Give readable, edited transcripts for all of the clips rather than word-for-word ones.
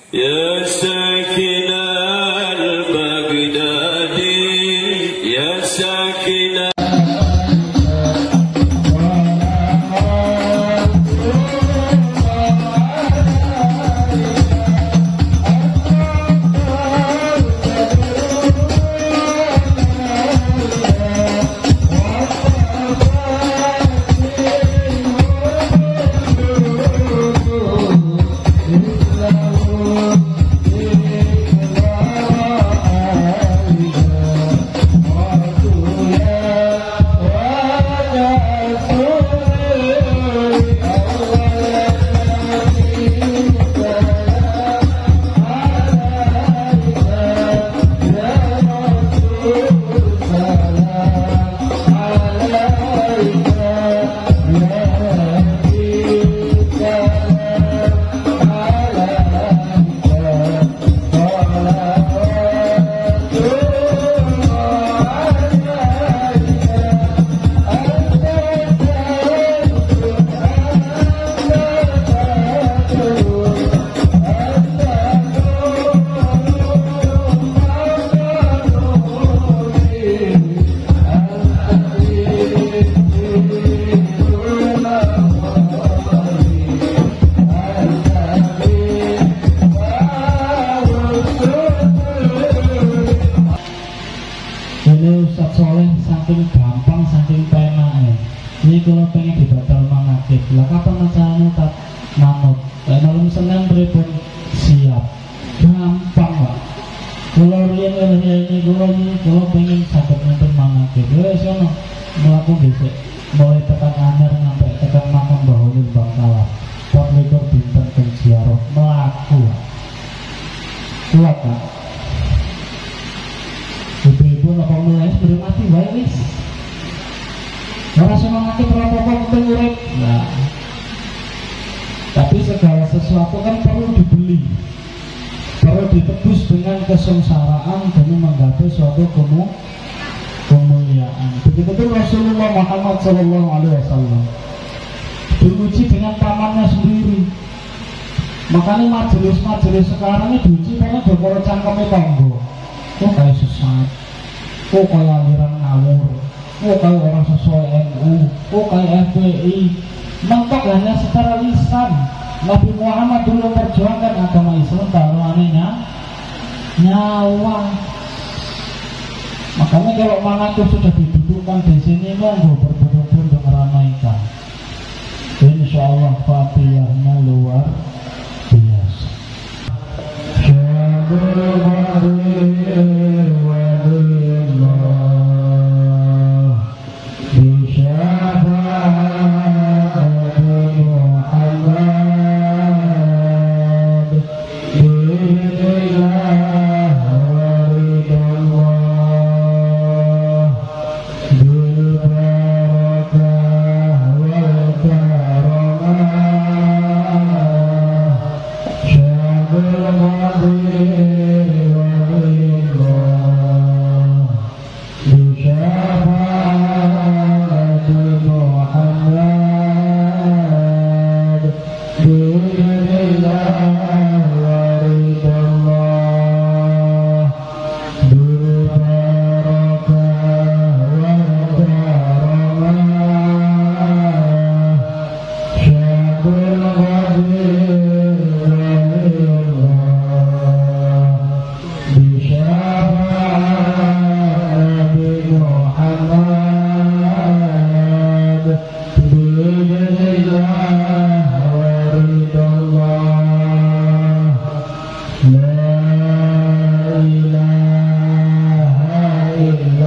يا ساكن البغداد يا ساكن tapi segala sesuatu kan perlu dibeli, perlu ditebus dengan kesengsaraan demi menggapai suatu kemuliaan. Begitu pun Rasulullah Muhammad SAW diuji dengan pamannya sendiri. Makanya majelis-majelis sekarang ini diuji karena dokter cangkeme tanggo. Kok kayak sesat, kok kayak aliran ngawur, kok kayak orang sesuai NU, kok kayak FPI. Mentok hanya secara lisan. Nabi Muhammad dulu perjuangkan agama Islam taruhannya nyawa. Makanya kalau manatu sudah didudukkan di sini, monggo berbondong-bondong meramaikan. Insya Allah fatihahnya luar biasa.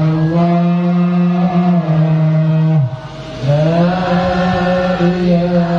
Yeah.